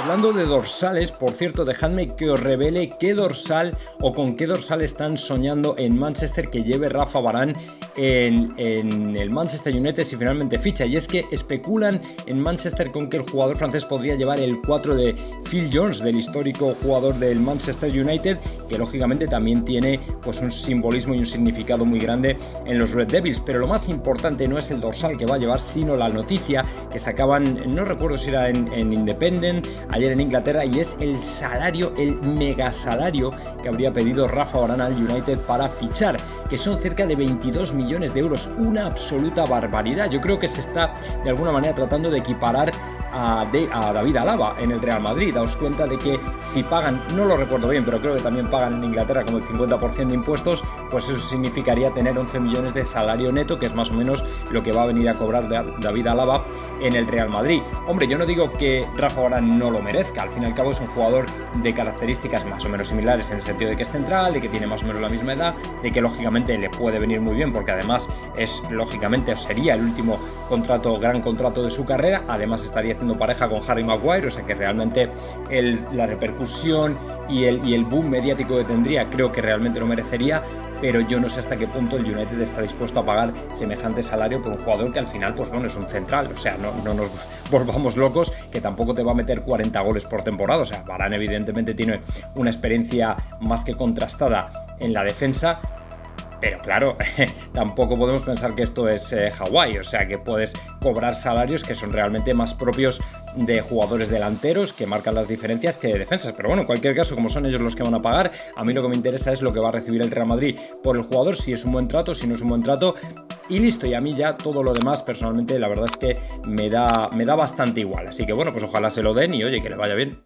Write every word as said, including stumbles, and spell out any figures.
hablando de dorsales, por cierto, dejadme que os revele qué dorsal o con qué dorsal están soñando en Manchester que lleve Rafa Varane en, en el Manchester United si finalmente ficha. Y es que especulan en Manchester con que el jugador francés podría llevar el cuatro de Phil Jones, del histórico jugador del Manchester United, que lógicamente también tiene pues un simbolismo y un significado muy grande en los Red Devils. Pero lo más importante no es el dorsal que va a llevar, sino la noticia que sacaban, no recuerdo si era en, en Independent, ayer en Inglaterra, y es el salario, el mega salario que habría pedido Rafa Varane al United para fichar, que son cerca de veintidós millones de euros, una absoluta barbaridad. Yo creo que se está de alguna manera tratando de equiparar a, de, a David Alaba en el Real Madrid. Daos cuenta de que si pagan, no lo recuerdo bien, pero creo que también pagan en Inglaterra como el cincuenta por ciento de impuestos, pues eso significaría tener once millones de salario neto, que es más o menos lo que va a venir a cobrar David Alaba en el Real Madrid. Hombre, yo no digo que Rafa Varane no lo merezca, al fin y al cabo es un jugador de características más o menos similares en el sentido de que es central, de que tiene más o menos la misma edad, de que lógicamente le puede venir muy bien porque además es lógicamente o sería el último contrato, gran contrato de su carrera. Además estaría haciendo pareja con Harry Maguire, o sea que realmente el, la repercusión y el, y el boom mediático que tendría creo que realmente lo merecería, pero yo no sé hasta qué punto el United está dispuesto a pagar semejante salario por un jugador que al final pues bueno, es un central, o sea, no, no nos volvamos locos, que tampoco te va a meter cuarenta goles por temporada. O sea, Varane evidentemente tiene una experiencia más que contrastada en la defensa, pero claro, tampoco podemos pensar que esto es eh, Hawái, o sea que puedes cobrar salarios que son realmente más propios de jugadores delanteros que marcan las diferencias que de defensas. Pero bueno, en cualquier caso, como son ellos los que van a pagar, a mí lo que me interesa es lo que va a recibir el Real Madrid por el jugador, si es un buen trato, si no es un buen trato, y listo. Y a mí ya todo lo demás, personalmente, la verdad es que me da, me da bastante igual. Así que bueno, pues ojalá se lo den y oye, que le vaya bien.